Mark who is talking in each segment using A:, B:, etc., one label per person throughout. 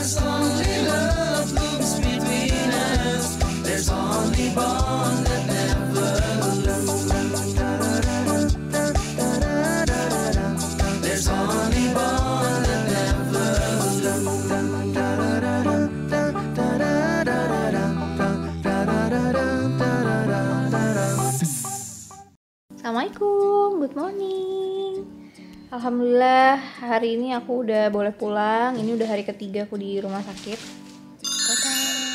A: Assalamualaikum, good morning. Alhamdulillah hari ini aku udah boleh pulang. Ini udah hari ketiga aku di rumah sakit. Tata.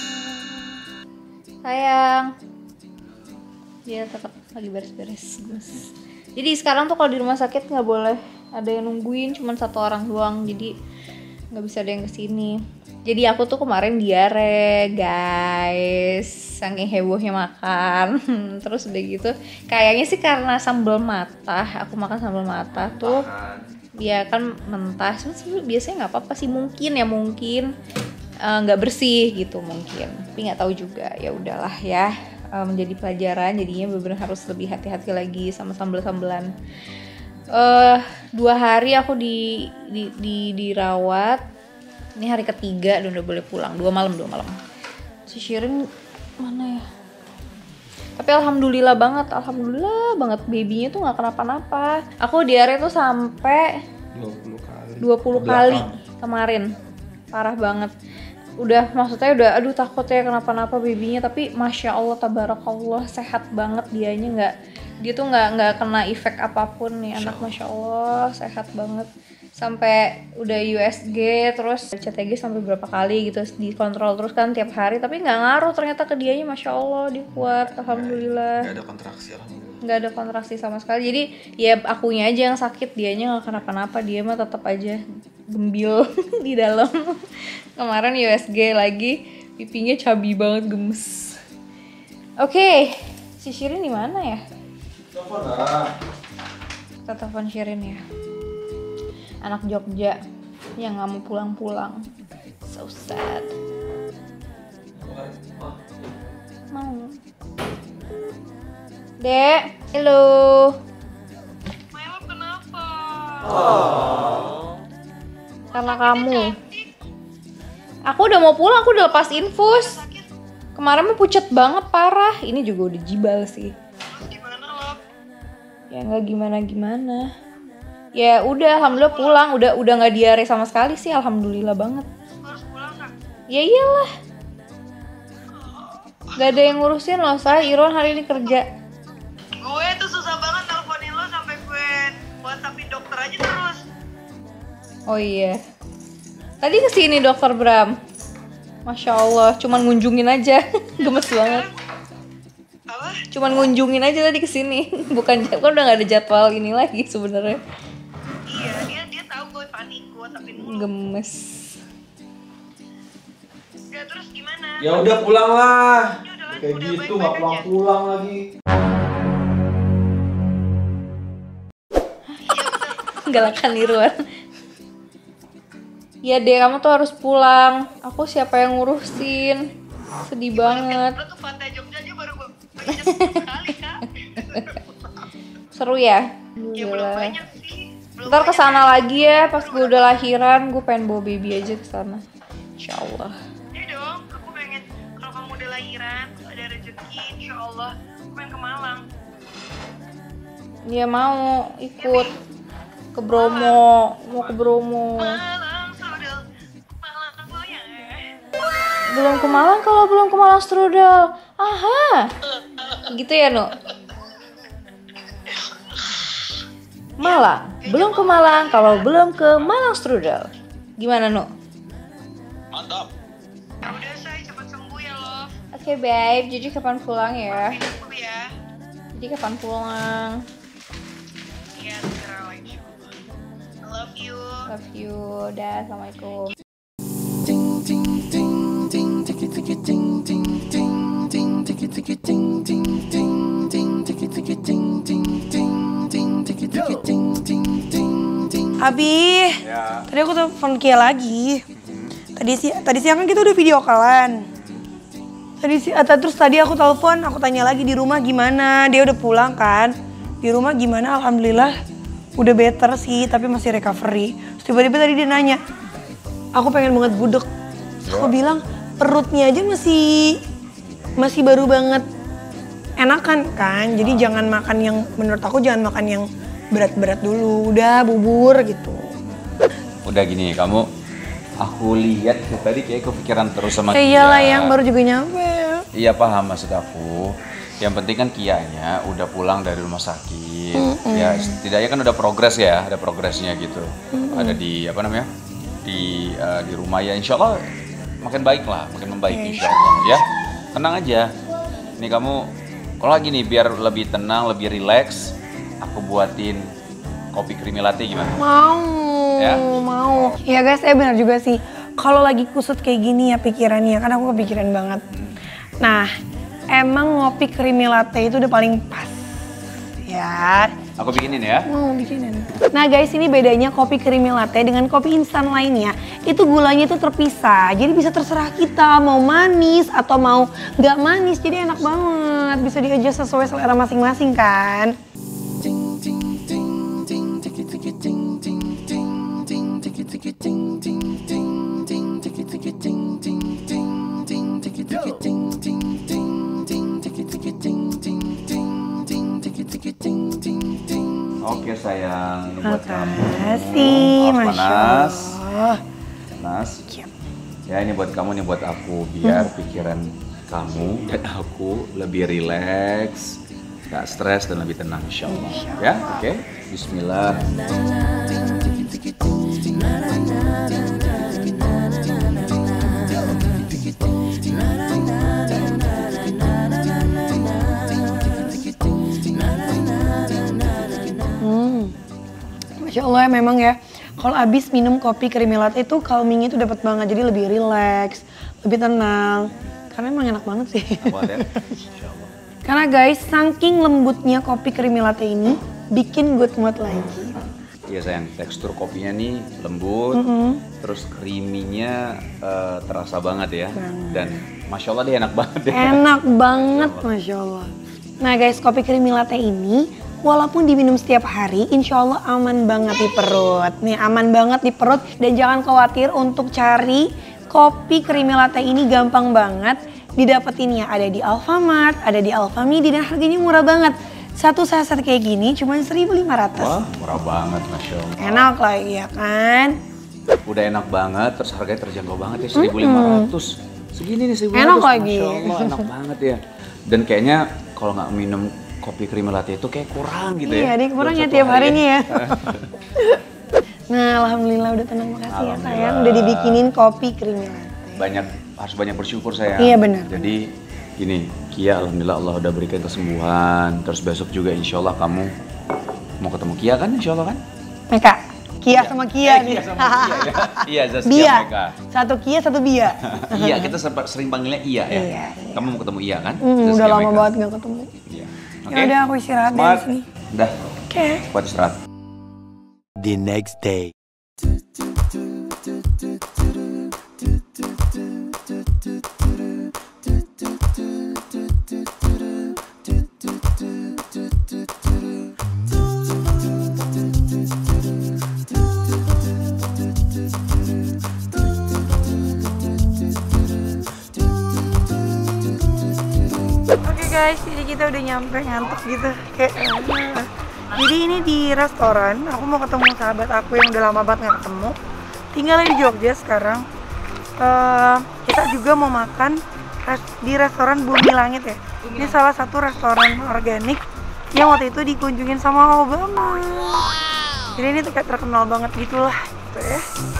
A: Sayang, dia tetap lagi beres-beres. Jadi sekarang tuh kalau di rumah sakit nggak boleh ada yang nungguin, cuma satu orang doang. Jadi nggak bisa ada yang kesini. Jadi aku tuh kemarin diare guys, saking hebohnya makan. Terus udah gitu, kayaknya sih karena sambal matah, aku makan sambal matah tuh, ya kan mentah. Biasanya nggak apa-apa sih, mungkin nggak bersih gitu mungkin, tapi nggak tahu juga. Ya udahlah ya, menjadi pelajaran. Jadinya bener-bener harus lebih hati-hati lagi sama sambal-sambelan. 2 hari aku dirawat. Ini hari ketiga dan udah boleh pulang. 2 malam. Si Shirin mana ya? Tapi alhamdulillah banget babynya tuh nggak kenapa-napa. Aku diare tuh sampai 20 kali kemarin. Parah banget. Maksudnya udah aduh takut ya kenapa-napa babynya, tapi masya Allah tabarakallah sehat banget dianya, dia tuh nggak kena efek apapun nih anak, masya Allah sehat banget. Sampai udah USG terus CTG sampai berapa kali gitu, dikontrol terus kan tiap hari, tapi nggak ngaruh ternyata ke dianya, masya Allah dia kuat, alhamdulillah.
B: Nggak ada kontraksi, alhamdulillah.
A: Nggak ada kontraksi sama sekali. Jadi ya akunya aja yang sakit, dianya nggak kenapa-napa, dia mah tetap aja gembil di dalam. Kemarin USG lagi, pipinya cabi banget, gemes. Oke, si Shirin di mana ya?
B: Telepon lah.
A: Kita telepon Shirin ya. Anak Jogja yang nggak mau pulang-pulang, so sad. Mau. Dek, hello.
C: Milo kenapa?
A: Karena kamu. Aku udah mau pulang, aku udah lepas infus. Kemarin mah pucet banget parah. Ini juga udah jibal sih.
C: Terus gimana lo?
A: Ya nggak gimana. Ya udah, alhamdulillah pulang. Udah nggak diare sama sekali sih, alhamdulillah banget.
C: Harus pulang kan?
A: Ya iyalah. Gak ada yang ngurusin loh, saya Iron hari ini kerja.
C: Gue tuh susah banget teleponin lo sampai gue WhatsAppin dokter aja terus.
A: Oh iya. Tadi kesini dokter Bram. Masya Allah, cuman ngunjungin aja. Gemes banget.
C: Apa?
A: Cuman ngunjungin aja tadi kesini. Kan udah gak ada jadwal ini lagi sebenarnya.
C: Iya, dia tahu gue panik, gue WhatsAppin mulu.
A: Gemes.
C: Ya terus gimana?
B: Ya udah pulang lah.
C: Ya udah lah,
B: Kayak
C: udah
B: gitu
C: baik-baik
B: nggak
C: aja.
B: pulang lagi.
A: Galakan Irwan. Ya deh, kamu tuh harus pulang. Aku siapa yang ngurusin? Sedih banget.
C: Lo tuh pantai Jogja aja baru gue injek 10 kali kak.
A: Seru ya?
C: Ya belum banyak sih.
A: Ntar kesana lagi ya, pas gue udah lahiran, gue pengen bawa baby aja kesana. Insya Allah.
C: Ya dong, aku pengen kalau kamu udah lahiran, ada rezeki, insya Allah, aku pengen ke Malang.
A: Dia mau ikut ke Bromo, mau ke Bromo.
C: Malang strudel, Malang goyang.
A: Belum ke Malang kalau belum ke Malang strudel. Aha. Gitu ya, Nu? Malang. Belum ke Malang kalau belum ke Malang strudel. Gimana, Nu?
B: Mantap.
C: Ya udah say, cepat sembuh ya lo.
A: Oke, babe. Jadi kapan pulang ya?
C: Minum ya.
A: Jadi kapan pulang?
C: Iya, segera lah insya Allah. I love you.
A: Love you. Dah, assalamualaikum.
D: Abi,
B: Ya.
D: tadi aku telepon Kia lagi. Tadi siang kan kita udah video callan. Terus tadi aku telepon, aku tanya lagi di rumah gimana. Dia udah pulang kan? Di rumah gimana? Alhamdulillah udah better sih, tapi masih recovery. Terus tiba-tiba tadi dia nanya, aku pengen banget gudeg. Aku bilang perutnya aja masih baru banget enakan kan. Jadi jangan makan yang, menurut aku jangan makan yang berat-berat dulu. Udah bubur gitu.
E: Udah gini, aku lihat tadi kayak kepikiran terus sama Kia.
D: Iyalah yang baru juga nyampe.
E: Iya paham maksud aku. Yang penting kan Kianya udah pulang dari rumah sakit. Ya setidaknya kan udah progres ya, ada progresnya gitu. Ada di di rumah ya, insya Allah makin baik lah, makin membaik insya Allah ya. Tenang aja. Nih kamu, kalau lagi nih biar lebih tenang, lebih rileks, aku buatin kopi creamy latte gimana?
D: Mau. Ya guys, benar juga sih. Kalau lagi kusut kayak gini ya pikirannya, kan aku kepikiran banget. Nah, emang ngopi creamy latte itu udah paling pas. Ya.
E: Aku bikinin ya.
D: Mau bikinin. Nah guys, ini bedanya kopi creamy latte dengan kopi instan lainnya. Itu gulanya itu terpisah. Jadi bisa terserah kita mau manis atau mau nggak manis. Jadi enak banget. Bisa di-adjust sesuai selera masing-masing kan.
E: Oke sayang, ini buat kamu.
D: Makasih, Masya
E: panas.
D: Allah.
E: Panas. Ya ini buat kamu, ini buat aku. Biar pikiran kamu dan aku lebih rileks, gak stres dan lebih tenang insya Allah. Ya, oke. Bismillah.
D: Masya Allah ya memang ya, kalau abis minum kopi creamy latte itu calming itu dapat banget, jadi lebih rileks, lebih tenang. Karena emang enak banget sih. Karena guys, saking lembutnya kopi creamy latte ini bikin good mood lagi.
E: Iya sayang, tekstur kopinya nih lembut, terus creamy-nya terasa banget ya. Dan Masya Allah dia enak banget ya.
D: Enak banget, Masya Allah. Nah guys, kopi creamy latte ini walaupun diminum setiap hari, insya Allah aman banget di perut. Nih aman banget di perut dan jangan khawatir untuk cari kopi creamy latte ini gampang banget didapetinnya. Ada di Alfamart, ada di Alfamidi dan harganya murah banget. Satu saset kayak gini cuma 1.500.
E: Wah murah banget Masya Allah.
D: Enak lah ya kan?
E: Udah enak banget, terus harganya terjangkau banget ya 1.500. Segini nih 1.500.
D: Enak lagi.
E: Masya Allah enak banget ya. Dan kayaknya kalau nggak minum kopi creamy latte itu kayak kurang gitu ya.
D: Iya, dia kurang ya tiap harinya ya. Nah, alhamdulillah udah tenang, makasih ya sayang. Udah dibikinin kopi creamy latte.
E: Harus banyak bersyukur sayang.
D: Iya benar.
E: Jadi gini, Kia alhamdulillah Allah udah berikan kesembuhan. Terus besok juga insya Allah kamu mau ketemu Kia kan insya Allah kan?
D: Meka, Kia sama Kia nih.
E: Kia sama Kia ya. Iya, Zaskia
D: Bia.
E: Meka.
D: Satu Kia, satu Bia.
E: Iya, kita sering panggilnya Iya ya.
D: Iya.
E: Kamu mau ketemu Iya kan?
D: Udah
E: Zaskia
D: lama
E: Meka.
D: banget gak ketemu.
E: Iya.
D: Ya udah aku istirahat dari sini.
E: Udah.
D: Oke.
E: Buat istirahat.
F: The next day.
D: Oke guys, jadi kita udah nyampe, ngantuk gitu kayak jadi ini di restoran, aku mau ketemu sahabat aku yang udah lama banget gak ketemu. Tinggalnya di Jogja sekarang. Kita juga mau makan di restoran Bumi Langit ya. Ini salah satu restoran organik yang waktu itu dikunjungin sama Obama. Jadi ini tuh kayak terkenal banget gitulah gitu ya.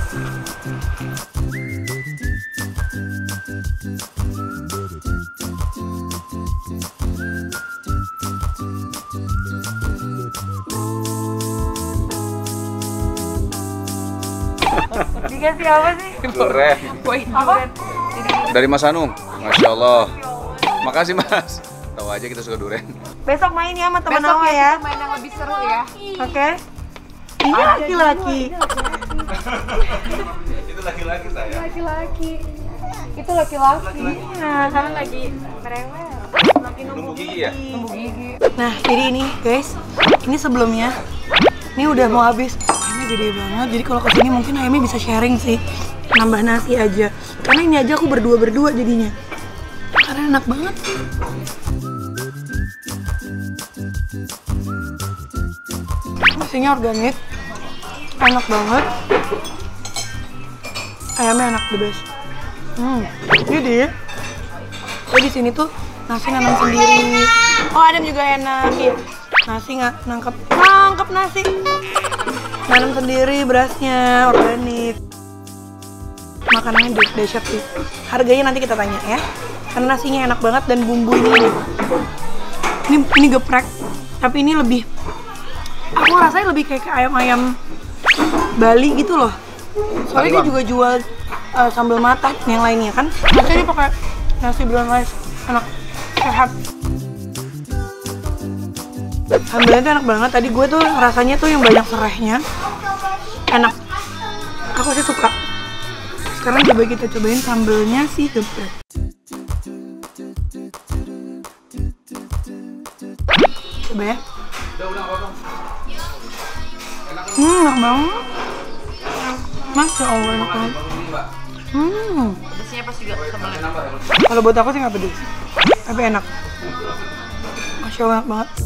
D: Dikasih apa sih?
E: Durian.
D: Apa?
E: Dari Mas Anung. Masya Allah. Makasih Mas. Tahu aja kita suka durian.
D: Besok main ya sama teman
A: Besok
D: Awa
A: ya
D: ya.
A: kita main yang lebih seru ya.
D: Oke. Ini laki-laki.
E: Itu laki-laki saya.
A: Laki-laki. Itu laki-laki.
D: Nah,
A: Karena lagi merewel.
D: lagi
E: Nunggu gigi ya?
A: Nunggu gigi.
D: Nah, jadi ini guys, ini sebelumnya. Ini udah mau habis. Ayamnya gede banget. Jadi kalau kesini mungkin ayamnya bisa sharing sih. nambah nasi aja. Karena ini aja aku berdua jadinya. Karena enak banget. Nasinya organik, enak banget. Ayamnya enak, the best. Jadi di sini tuh nasi nanam sendiri. Oh, Adam juga enak. Iya. Nasi nggak nangkep nasi. Nanam sendiri berasnya, organik. Makanannya dahsyat sih. Harganya nanti kita tanya ya. Karena nasinya enak banget dan bumbu ini geprek. Tapi ini lebih, aku rasanya lebih kayak ayam-ayam Bali gitu loh. Soalnya dia juga jual sambal matah yang lainnya kan. Maksudnya dia pakai nasi brown rice, enak, sehat. Sambalnya tuh enak banget. Tadi gue tuh rasanya tuh yang banyak serehnya, enak. Aku sih suka. Sekarang coba kita cobain sambalnya sih geprek. Coba ya. Enak banget. Masya Allah, enak banget.
A: Pedasnya pas juga sambalnya.
D: Kalau buat aku sih nggak pedes, tapi enak. Masya Allah, enak banget.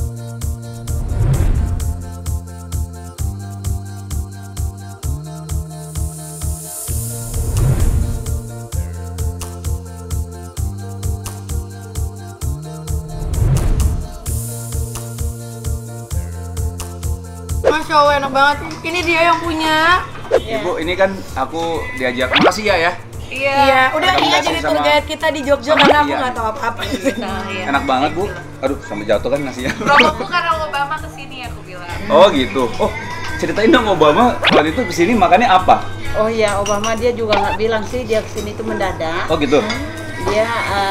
D: Masya Allah, enak banget. Ini dia yang punya.
E: Ibu, ini kan aku diajak. Makasih ya.
D: Iya, udah ini aja di tour guide kita di Jogja karena aku nggak tahu apa-apa.
E: Enak banget, Bu. Aduh, sampai jatuh kan nasinya.
A: Promoku karena Obama kesini aku bilang.
E: Oh gitu. Oh, ceritain dong Obama waktu itu kesini makannya apa?
G: Oh iya, Obama dia juga nggak bilang sih dia kesini tuh mendadak.
E: Oh gitu.
G: Dia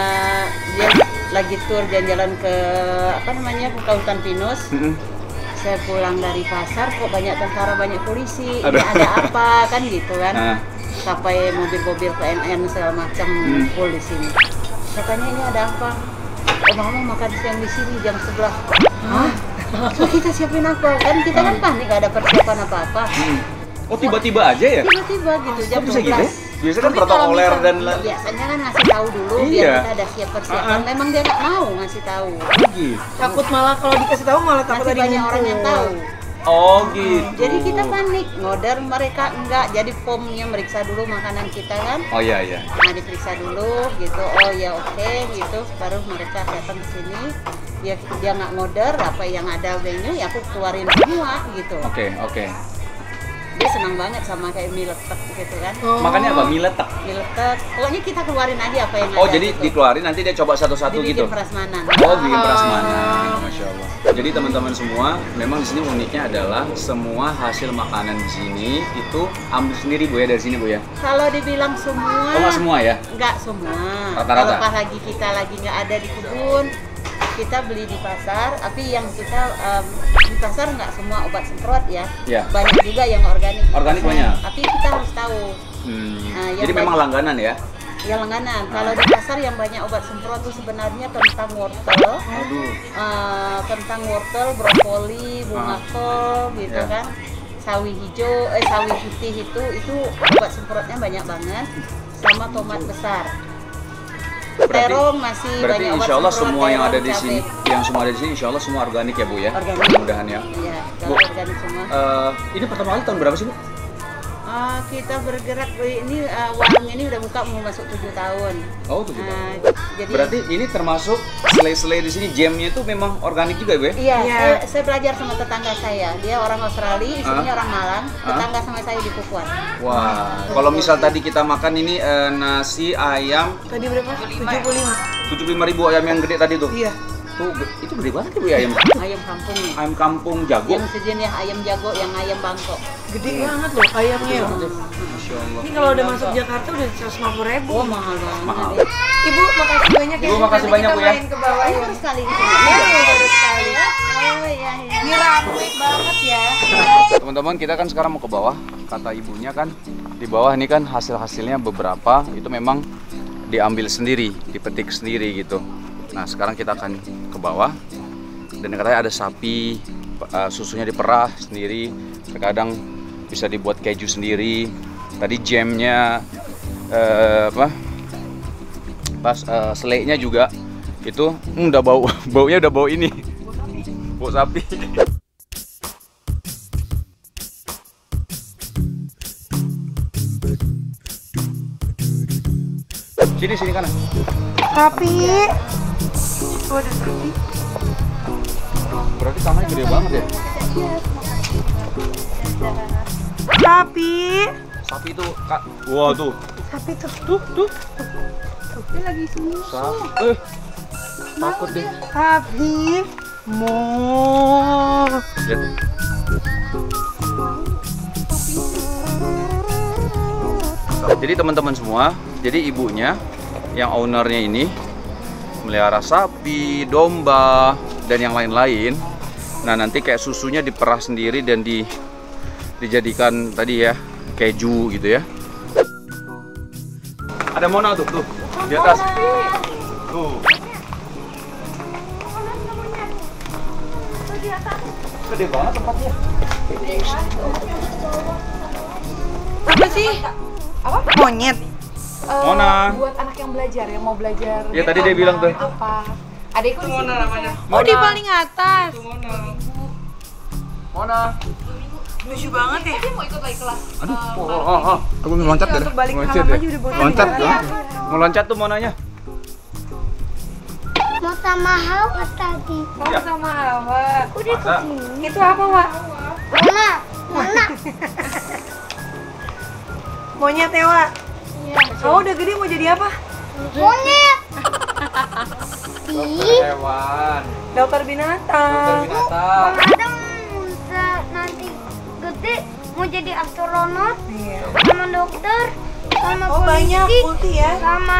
G: lagi tur jalan-jalan ke apa namanya ke Hutan Pinus. Saya pulang dari pasar kok banyak tentara, banyak polisi. Ini ada apa kan gitu kan? Sampai mobil-mobil PNN segala macam full di sini. Katanya ini ada apa? Obama makan siang di sini jam 11. Hah? So kita siapin apa? Kan kita kan panik gak ada persiapan apa-apa.
E: Oh tiba-tiba aja ya?
G: Tiba-tiba gitu jam 12.
E: Bisa gitu? Biasanya kan protokoler dan
G: biasanya kan ngasih tahu dulu biar kita ada siap persiapan. Memang dia nggak mau ngasih tahu.
E: Gitu.
D: Takut malah kalau dikasih tahu malah takut
G: Nanti
D: ada
G: banyak orang yang tahu.
E: Oh gitu.
G: Jadi kita panik, ngoder mereka enggak. Jadi pomnya meriksa dulu makanan kita kan.
E: Oh iya.
G: Nah diperiksa dulu gitu. Oh ya oke gitu. Baru mereka datang ke sini. Dia nggak ngoder apa yang ada menu ya aku keluarin semua gitu.
E: Oke.
G: Dia senang banget sama kayak mie letek gitu kan.
E: Makannya apa? Mie letek?
G: Mie letek. Pokoknya kita keluarin aja apa yang ada.
E: Oh jadi
G: gitu.
E: dikeluarin nanti dia coba satu-satu gitu?
G: Dibikin prasmanan.
E: Oh bikin prasmanan, Masya Allah. Jadi teman-teman semua, memang di sini uniknya adalah semua hasil makanan di sini itu ambil sendiri Bu ya, dari sini Bu ya?
G: Kalau dibilang semua.
E: Oh nggak semua ya?
G: Nggak semua.
E: Rata-rata?
G: Kalau pas lagi kita lagi nggak ada di kebun, kita beli di pasar. Tapi yang kita di pasar nggak semua obat semprot ya.
E: Iya.
G: Banyak juga yang organik.
E: Organik banyak?
G: Tapi kita harus tahu. Nah,
E: Jadi memang langganan ya?
G: Ya langganan. Kalau di pasar yang banyak obat semprot itu sebenarnya tentang wortel, tentang wortel, brokoli, bunga kol, gitu kan. Sawi hijau, sawi putih itu obat semprotnya banyak banget. Sama tomat besar. Terong masih
E: berarti
G: banyak obat
E: insya Allah
G: semprot,
E: semua yang
G: terong,
E: ada di sini,
G: cabai.
E: yang semua ada di sini, insya Allah semua organik ya Bu ya?
G: Organik.
E: Mudah-mudahan ya.
G: Iya,
E: Bu,
G: kalau organik semua.
E: Ini pertama kali tahun berapa sih Bu?
G: Kita bergerak ini warung ini udah buka mau masuk 7 tahun.
E: Oh 7 tahun.
G: Jadi
E: Berarti ini termasuk selai-selai di sini jamnya itu memang organik juga Bu ya?
G: iya, saya belajar sama tetangga saya. Dia orang Australia, istrinya orang Malang. Tetangga sama saya di Pukuan.
E: Wah, kalau misal tadi kita makan ini nasi ayam
D: Tadi berapa? 75.
E: 75.000 ayam yang gede tadi tuh.
D: Iya.
E: Tuh itu gede banget ya Bu ya ayam.
G: Ayam kampung nih.
E: Ayam kampung jago.
G: Yang sejenis ayam jago, yang ayam Bangkok.
D: Gede banget loh ayamnya.
E: Masya Allah.
D: Ini kalau udah masuk Jakarta udah 150.000.
G: Oh mahal banget.
E: Mahal.
D: Ibu makasih banyak ya.
E: Ibu, makasih
D: Nanti
E: banyak,
D: kita
E: Bu, ya.
D: main ke bawah ya.
G: Baru sekali di sini. Baru sekali. Oh iya.
D: Ini rame banget ya.
E: Teman-teman, kita kan sekarang mau ke bawah. Kata ibunya kan di bawah ini kan hasil-hasilnya beberapa itu memang diambil sendiri, dipetik sendiri gitu. Nah, sekarang kita akan ke bawah. Dan katanya ada sapi, susunya diperah sendiri. Terkadang bisa dibuat keju sendiri. Tadi jamnya pas seleknya juga itu udah baunya udah bau ini. Bau sapi. Sini kanan.
D: Sapi. Oh, ada sapi.
E: Berarti tanahnya gede banget ya?
D: Sapi.
E: Sapi itu, Kak. Wah, tuh.
D: Sapi tuh.
E: Tuh.
D: Dia lagi susu.
E: Takut deh.
D: Sapi. Mo.
E: Lihat. Jadi teman-teman semua, jadi ibunya yang ownernya ini melihara sapi, domba, dan yang lain-lain. Nah, nanti kayak susunya diperah sendiri dan dijadikan tadi ya keju gitu ya. Ada Mona tuh di atas. Tuh. Gede banget tempatnya.
D: Apa sih? Apa? Monyet.
E: Mona.
H: Buat anak yang belajar ya, mau belajar.
E: Ya tadi dia bilang tuh.
H: Apa? Adekku di sini.
D: Oh, di paling atas.
E: Mona.
D: Lucu banget ya.
H: Dia mau ikut lagi kelas.
E: Aduh, aku mau loncat deh.
D: Untuk balik ke
E: Loncat
D: alam
E: deh.
D: aja udah bosan.
E: Loncat ya. Mau loncat tuh Monanya.
I: Mau sama Hawa tadi.
D: Oh, sama Hawa.
I: Udah
E: Masa?
I: kesini.
D: Itu apa, Wak?
I: Mana?
D: Monyet ya, Wak?
I: Iya.
D: Kamu udah gede mau jadi apa?
I: Monyet. Ih,
B: Hewan.
D: Dokter binatang.
B: Binatang.
I: Bang Adam bisa nanti gede mau jadi astronot,
D: Iya.
I: sama dokter, sama
D: Oh, banyak
I: polisi,
D: multi ya.
I: sama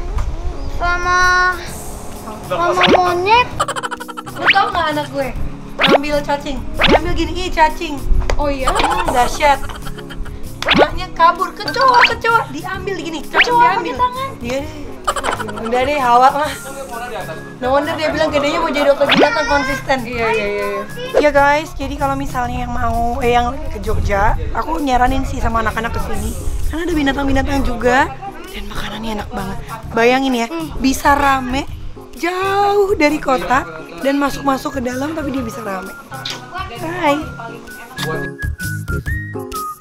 I: monyet.
D: Lu tau nggak anak gue? Ngambil cacing. Ngambil gini, ih cacing.
H: Oh iya?
D: Dahsyat. Maknya kabur, kecoa. Diambil gini, kecoa diambil. Tangan. Dia deh. Udah deh, Hawa mah. No wonder dia bilang gedenya mau jadi dokter binatang konsisten. Iya. Ya guys, jadi kalau misalnya yang mau yang ke Jogja, aku nyaranin sih sama anak-anak ke sini. Karena ada binatang-binatang juga dan makanannya enak banget. Bayangin ya, bisa rame jauh dari kota dan masuk ke dalam tapi dia bisa rame. Bye.